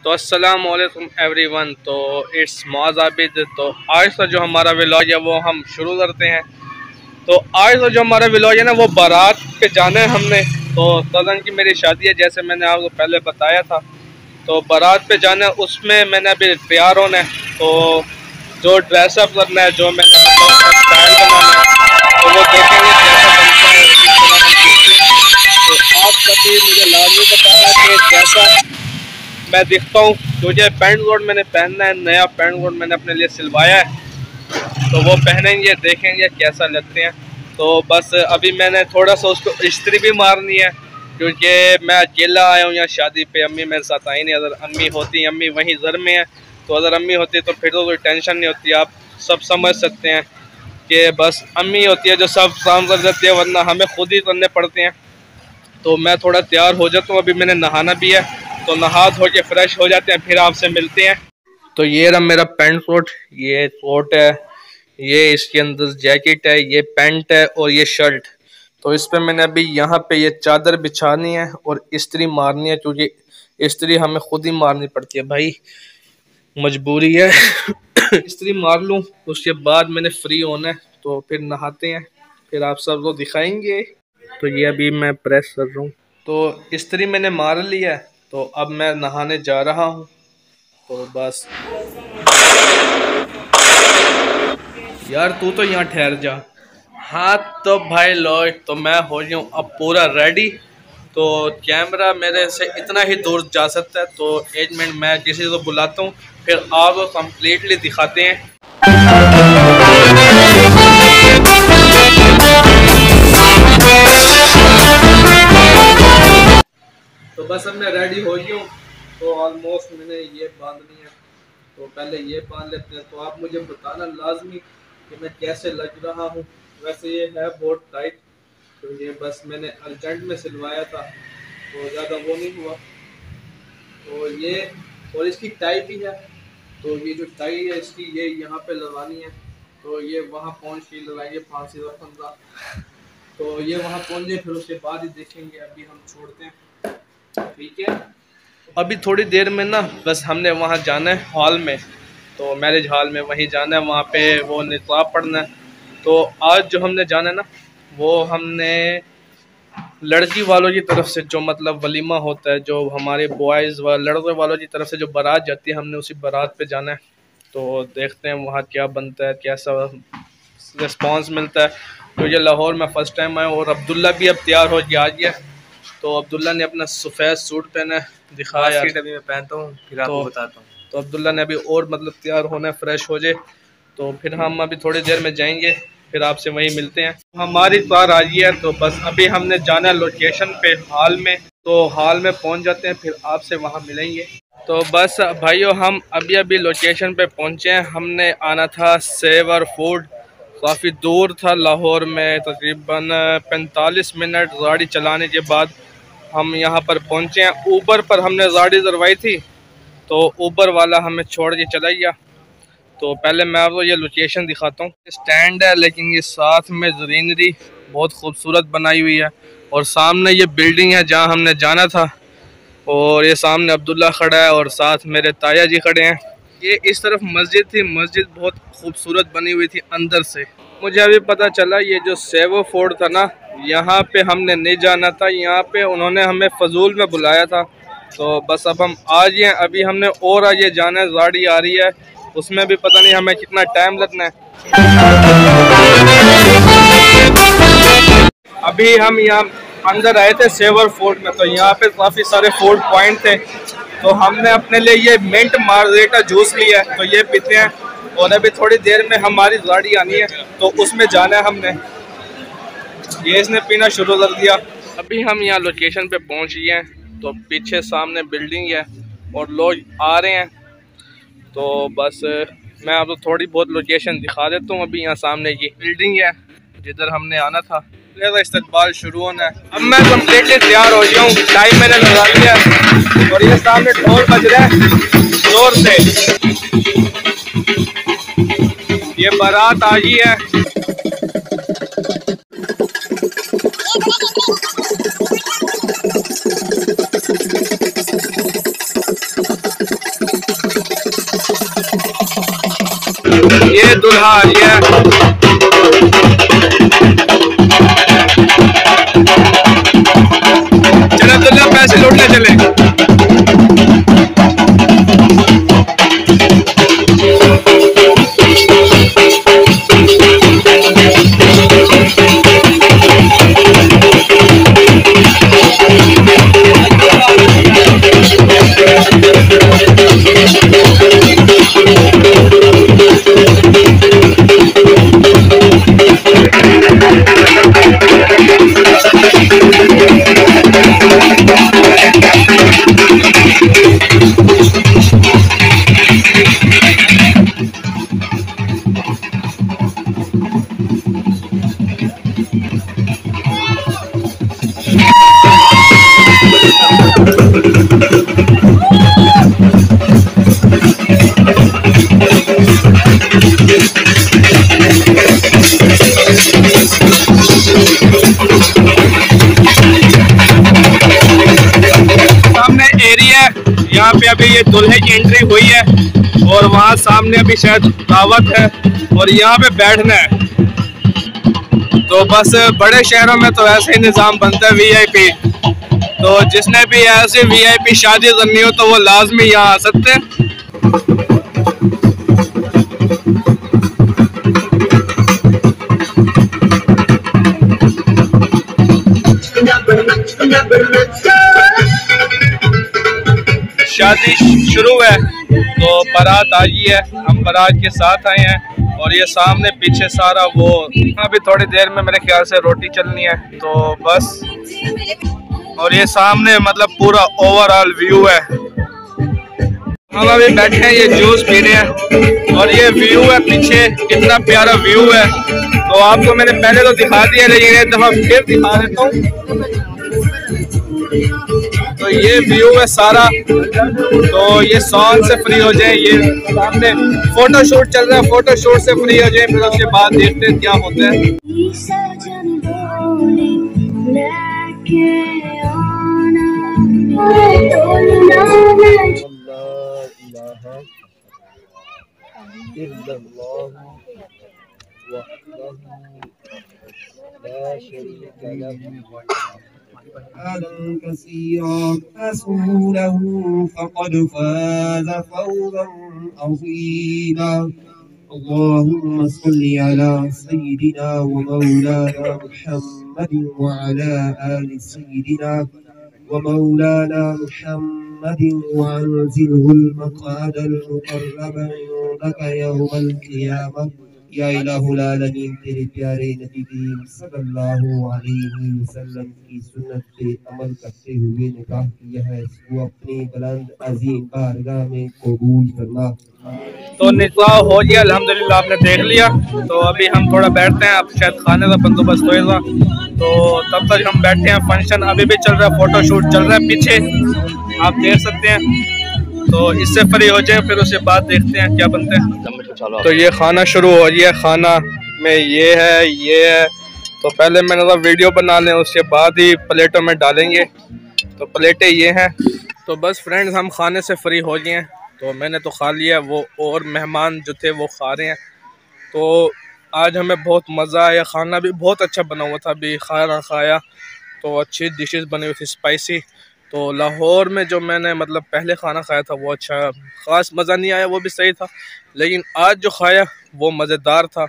तो अस्सलामु अलैकुम एवरीवन। तो इट्स मौज़ आबिद। तो आज का जो हमारा व्लॉग है वो हम शुरू करते हैं। तो आज का जो हमारा व्लॉग है ना वो बारात पे जाना है हमने। तो कज़न की मेरी शादी है, जैसे मैंने आपको पहले बताया था। तो बारात पे जाना है, उसमें मैंने अभी तैयार होना है। तो जो ड्रेसअप करना है, जो मैंने मतलब स्टाइल बनाना है, तो वो देखेंगे कैसा बनता है, किस तरह हम दिखते हैं। तो आप कभी मुझे लाजमी बताना कि कैसा मैं दिखता हूँ। मुझे पैंट कोट मैंने पहनना है, नया पैंट कोट मैंने अपने लिए सिलवाया है, तो वो पहनेंगे, देखेंगे कैसा लगते हैं। तो बस अभी मैंने थोड़ा सा उसको इस्त्री भी मारनी है, क्योंकि मैं अकेला आया हूँ यहाँ शादी पे। अम्मी मेरे साथ आई नहीं। अगर अम्मी होती, अम्मी वहीं घर में है, तो अगर अम्मी होती तो फिर तो कोई टेंशन नहीं होती। आप सब समझ सकते हैं कि बस अम्मी होती है जो सब काम कर देती है, वरना हमें खुद ही करने पड़ते हैं। तो मैं थोड़ा तैयार हो जाता हूँ, अभी मैंने नहाना भी है, तो नहा धो के फ्रेश हो जाते हैं, फिर आपसे मिलते हैं। तो ये रहा मेरा पैंट कोट, ये कोट है, ये इसके अंदर जैकेट है, ये पैंट है और ये शर्ट। तो इस पे मैंने अभी यहाँ पे ये चादर बिछानी है और इस्त्री मारनी है, क्योंकि इस्त्री हमें खुद ही मारनी पड़ती है भाई, मजबूरी है। इस्त्री मार लूँ, उसके बाद मैंने फ्री होना है, तो फिर नहाते हैं, फिर आप सबको दिखाएंगे। तो ये अभी मैं प्रेस कर रहा हूँ, तो इस्त्री मैंने मार ली है। तो अब मैं नहाने जा रहा हूँ। तो बस यार तू तो यहाँ ठहर जा। हाँ तो भाई लो, तो मैं हो गया हूँ अब पूरा रेडी। तो कैमरा मेरे से इतना ही दूर जा सकता है, तो एक मिनट मैं किसी को बुलाता हूँ, फिर आपको कंप्लीटली दिखाते हैं। तो बस अब मैं रेडी हो गया हूँ। तो ऑलमोस्ट मैंने ये बांधनी है, तो पहले ये बांध लेते हैं। तो आप मुझे बताना लाजमी कि मैं कैसे लग रहा हूँ। वैसे ये है बहुत टाइट, तो ये बस मैंने अर्जेंट में सिलवाया था, तो ज़्यादा वो नहीं हुआ। तो ये और इसकी टाई भी है, तो ये जो टाई है इसकी ये यहाँ पे लगानी है। तो ये वहाँ पहुँच के लगाइए 5 या 15, तो ये वहाँ पहुँच जाए, फिर उसके बाद ही देखेंगे। अभी हम छोड़ते हैं, ठीक है। अभी थोड़ी देर में ना बस हमने वहाँ जाना है हॉल में, तो मैरिज हॉल में वहीं जाना है, वहाँ पे वो निकाब पढ़ना है। तो आज जो हमने जाना है ना, वो हमने लड़की वालों की तरफ से जो मतलब वलीमा होता है, जो हमारे बॉयज़ व लड़के वालों की तरफ से जो बारात जाती है, हमने उसी बारात पे जाना है। तो देखते हैं वहाँ क्या बनता है, कैसा रिस्पॉन्स मिलता है। क्योंकि लाहौर में फ़र्स्ट टाइम आया, और अब्दुल्ला भी अब तैयार हो गया आ गया। तो अब्दुल्ला ने अपना सफ़ेद सूट पहना है, दिखाया अभी मैं पहनता हूँ, फिर आपको बताता हूँ। तो अब्दुल्ला ने अभी और मतलब तैयार होना है, फ्रेश हो जाए, तो फिर हम अभी थोड़ी देर में जाएंगे, फिर आपसे वहीं मिलते हैं। हमारी कार आ गई है, तो बस अभी हमने जाना है लोकेशन पे हॉल में। तो हॉल में पहुंच जाते हैं, फिर आपसे वहां मिलेंगे। तो बस भाइयों हम अभी अभी लोकेशन पे पहुंचे हैं। हमने आना था सेवर फूड, काफ़ी दूर था लाहौर में, तकरीबन 45 मिनट गाड़ी चलाने के बाद हम यहाँ पर पहुँचे हैं। ऊबर पर हमने गाड़ी करवाई थी, तो ऊबर वाला हमें छोड़ के चला गया। तो पहले मैं आपको ये लोकेशन दिखाता हूँ। स्टैंड है, लेकिन ये साथ में ग्रीनरी बहुत खूबसूरत बनाई हुई है, और सामने ये बिल्डिंग है जहाँ हमने जाना था। और ये सामने अब्दुल्ला खड़ा है, और साथ मेरे ताया जी खड़े हैं। ये इस तरफ मस्जिद थी, मस्जिद बहुत खूबसूरत बनी हुई थी अंदर से। मुझे अभी पता चला ये जो सेवर फोर्ट था ना, यहाँ पे हमने नहीं जाना था, यहाँ पे उन्होंने हमें फजूल में बुलाया था। तो बस अब हम आ गए, अभी हमने और आगे जाना है, गाड़ी आ रही है, उसमें भी पता नहीं हमें कितना टाइम लगना है। अभी हम यहाँ अंदर आए थे सेवर फोर्ट में, तो यहाँ पे काफ़ी सारे फूड पॉइंट थे। तो हमने अपने लिए ये मिंट मार्गरेटा जूस लिया है, तो ये पीते हैं। और अभी थोड़ी देर में हमारी गाड़ी आनी है, तो उसमें जाना है हमने। ये इसने पीना शुरू कर दिया। अभी हम यहाँ लोकेशन पे पहुँच गए हैं, तो पीछे सामने बिल्डिंग है और लोग आ रहे हैं। तो बस मैं आपको थोड़ी बहुत लोकेशन दिखा देता हूँ। अभी यहाँ सामने की बिल्डिंग है जिधर हमने आना था। इस्तकबाल शुरू होना है। अब मैं कम्प्लीटली तैयार हो गया हूँ, टाइम मैंने लगा लिया है, और ये सामने ढोल बज रहा है जोर से। ये बारात आ गई है। ये दुल्हा आ रही है। चलो दुल्हा पैसे लूटने चले। यहाँ पे अभी ये दूल्हे की एंट्री हुई है और वहाँ सामने अभी शायद दावत है और यहाँ पे बैठना है। तो बस बड़े शहरों में तो ऐसे ही निज़ाम बनता है वीआईपी। तो जिसने भी ऐसे वीआईपी शादी करनी हो तो वो लाजमी यहाँ आ सकते हैं। शादी शुरू है तो बारात आई है, हम बारात के साथ आए हैं और ये सामने पीछे सारा वो अभी थोड़ी देर में मेरे ख्याल से रोटी चलनी है तो बस। और ये सामने मतलब पूरा ओवरऑल व्यू है। हम अभी बैठे हैं, ये जूस पी रहे हैं और ये व्यू है पीछे, कितना प्यारा व्यू है। तो आपको मैंने पहले तो दिखा दिया लेकिन एक दफा फिर दिखा देता हूँ। तो ये व्यू है सारा। तो ये सॉन्ग से फ्री हो जाए, ये सामने फोटो शूट चल रहा है, फोटो शूट से फ्री हो जाए फिर उसके बाद देखते हैं क्या होता है। كثيرا رسوله فقد فاز فوزا عظيما اللهم صل على سيدنا ومولانا محمد وعلى آل سيدنا ومولانا محمد وأنزله المقعد المقرب عندك يوم القيامة या इलाहुल आलमीन तेरे प्यारे नबी करीम सल्लल्लाहु अलैहि वसल्लम की सुन्नत पे अमल करते हुए निकाह किया है, इसको अपनी बुलंद अजीम बारगाह में कबूल करना। तो निकाह हो गया अल्हम्दुलिल्लाह, आपने देख लिया। तो अभी हम थोड़ा बैठते हैं, अब शायद खाने का बंदोबस्त होएगा तो तब तक हम बैठे हैं। फंक्शन अभी भी चल रहा है, फोटो शूट चल रहा है पीछे, आप देख सकते हैं। तो इससे फ्री हो जाए फिर उसके बाद देखते हैं क्या बनते हैं। तो ये खाना शुरू हो गया, खाना में ये है। तो पहले मैंने तो वीडियो बना लें, उसके बाद ही प्लेटों में डालेंगे। तो प्लेटें ये हैं। तो बस फ्रेंड्स हम खाने से फ्री हो गए हैं, तो मैंने तो खा लिया, वो और मेहमान जो थे वो खा रहे हैं। तो आज हमें बहुत मज़ा आया, खाना भी बहुत अच्छा बना हुआ था। अभी खाना खाया तो अच्छी डिशेस बनी हुई थी, स्पाइसी। तो लाहौर में जो मैंने मतलब पहले खाना खाया था वो अच्छा ख़ास मज़ा नहीं आया, वो भी सही था। लेकिन आज जो खाया वो मज़ेदार था।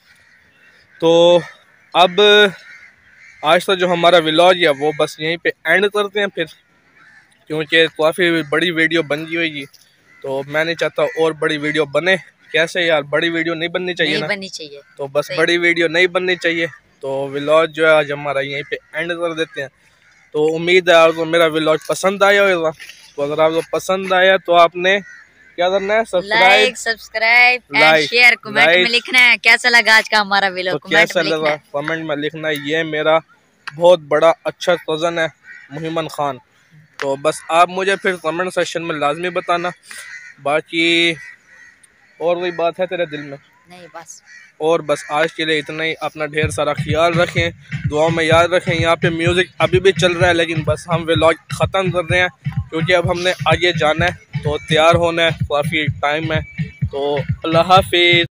तो अब आज तो जो हमारा व्लॉग है वो बस यहीं पे एंड करते हैं फिर, क्योंकि काफ़ी बड़ी वीडियो बन गई होगी। तो मैं नहीं चाहता और बड़ी वीडियो बने। कैसे यार, बड़ी वीडियो नहीं बननी चाहिए, नहीं बननी चाहिए। तो बस बड़ी वीडियो नहीं बननी चाहिए। तो व्लॉग जो है आज हमारा यहीं पे एंड कर देते हैं। तो उम्मीद है आपको मेरा व्लॉग पसंद आया होगा। तो अगर आपको पसंद आया तो आपने क्या करना है, सब्सक्राइब एंड शेयर, कमेंट में लिखना है कैसा लगा आज का हमारा व्लॉग। तो कैसा लगा कमेंट में लिखना है। ये मेरा बहुत बड़ा अच्छा कज़न है मुहिमन खान। तो बस आप मुझे फिर कमेंट सेक्शन में लाजमी बताना। बाकी और कोई बात है तेरे दिल में? नहीं बस। और बस आज के लिए इतना ही। अपना ढेर सारा ख्याल रखें, दुआ में याद रखें। यहाँ पे म्यूज़िक अभी भी चल रहा है लेकिन बस हम व्लॉग ख़त्म कर रहे हैं क्योंकि अब हमने आगे जाना है, तो तैयार होना है, काफ़ी टाइम है। तो अल्लाह हाफिज़।